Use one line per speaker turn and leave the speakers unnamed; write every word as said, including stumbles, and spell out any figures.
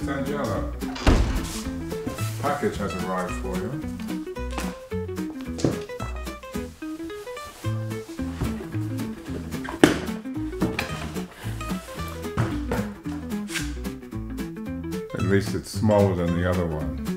Tangella. Package has arrived for you. At least it's smaller than the other one.